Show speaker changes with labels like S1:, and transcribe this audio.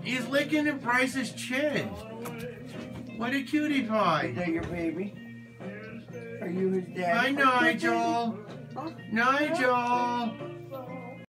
S1: He's licking Bryce's chin. What a cutie pie.
S2: Is that your baby? Are you his dad?
S1: Hi, Nigel.
S2: Huh?
S1: Nigel.